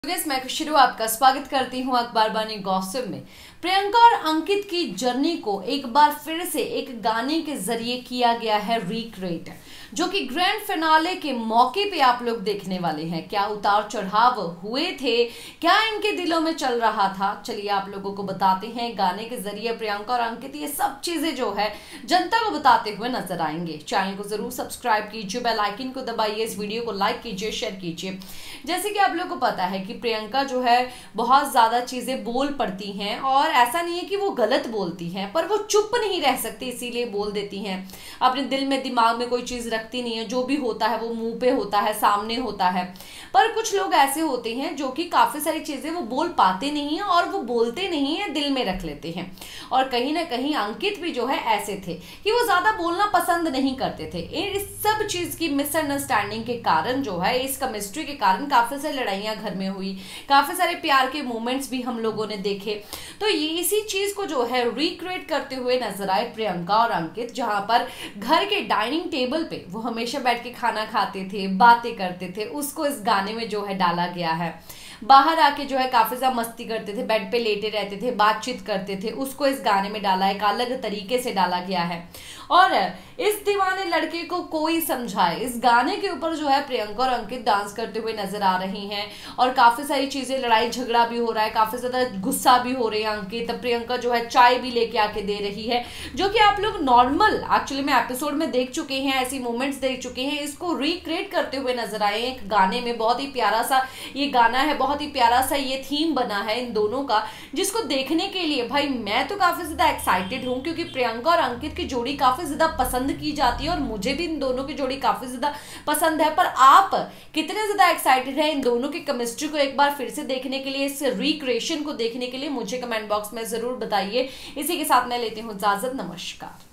मैं खुशरू आपका स्वागत करती हूं अखबार बानी गॉसिप में। प्रियंका और अंकित की जर्नी को एक बार फिर से एक गाने के जरिए किया गया है रिक्रिएट, जो कि ग्रैंड फिनाले के मौके पे आप लोग देखने वाले हैं। क्या उतार चढ़ाव हुए थे, क्या इनके दिलों में चल रहा था, चलिए आप लोगों को बताते हैं। गाने के जरिए प्रियंका और अंकित ये सब चीजें जो है जनता को बताते हुए नजर आएंगे। चैनल को जरूर सब्सक्राइब कीजिए, बेल आइकन को दबाइए, इस वीडियो को लाइक कीजिए, शेयर कीजिए। जैसे कि आप लोग को पता है कि प्रियंका जो है बहुत ज्यादा चीजें बोल पड़ती हैं, और ऐसा नहीं है कि वो गलत बोलती हैं, पर वो चुप नहीं रह सकती, इसीलिए बोल देती हैं। अपने दिल में दिमाग में कोई चीज रखती नहीं है, जो भी होता है वो मुंह पे होता है, सामने होता है। पर कुछ लोग ऐसे होते हैं जो कि काफी सारी चीजें वो बोल पाते नहीं है, और वो बोलते नहीं है, दिल में रख लेते हैं। और कहीं ना कहीं अंकित भी जो है ऐसे थे कि वो ज्यादा बोलना पसंद नहीं करते थे। इस सब चीज की मिसअंडरस्टैंडिंग के कारण जो है, इस केमिस्ट्री के कारण काफी सारी लड़ाइयां घर में हुई, काफी सारे प्यार के मोमेंट्स भी हम लोगों ने देखे। तो ये इसी चीज को जो है रिक्रिएट करते हुए नजर आए प्रियंका और अंकित, जहां पर घर के डाइनिंग टेबल पे वो हमेशा बैठ के खाना खाते थे, बातें करते थे, उसको इस गाने में जो है डाला गया है। बाहर आके जो है काफी ज्यादा मस्ती करते थे, बेड पे लेटे रहते थे, बातचीत करते थे, उसको इस गाने में डाला, एक अलग तरीके से डाला गया है। और इस दीवाने लड़के को कोई समझाए, इस गाने के ऊपर जो है प्रियंका और अंकित डांस करते हुए नजर आ रही हैं, और काफी सारी चीजें, लड़ाई झगड़ा भी हो रहा है, काफी ज्यादा गुस्सा भी हो रहे हैं अंकित। प्रियंका जो है चाय भी लेके आके दे रही है, जो कि आप लोग नॉर्मल एक्चुअली में एपिसोड में देख चुके हैं, ऐसी मोमेंट्स देख चुके हैं। इसको रिक्रिएट करते हुए नजर आए एक गाने में। बहुत ही प्यारा सा ये गाना है, बहुत ही प्यारा सा ये थीम बना है इन दोनों का, जिसको देखने के लिए भाई मैं तो काफी ज्यादा एक्साइटेड हूं, क्योंकि प्रियंका और अंकित की जोड़ी काफी ज्यादा पसंद की जाती है, और मुझे भी इन दोनों की जोड़ी काफी ज्यादा पसंद है। पर आप कितने ज्यादा एक्साइटेड हैं इन दोनों की केमिस्ट्री को एक बार फिर से देखने के लिए, इस रिक्रिएशन को देखने के लिए, मुझे कमेंट बॉक्स में जरूर बताइए। इसी के साथ मैं लेती हूँ इजाजत, नमस्कार।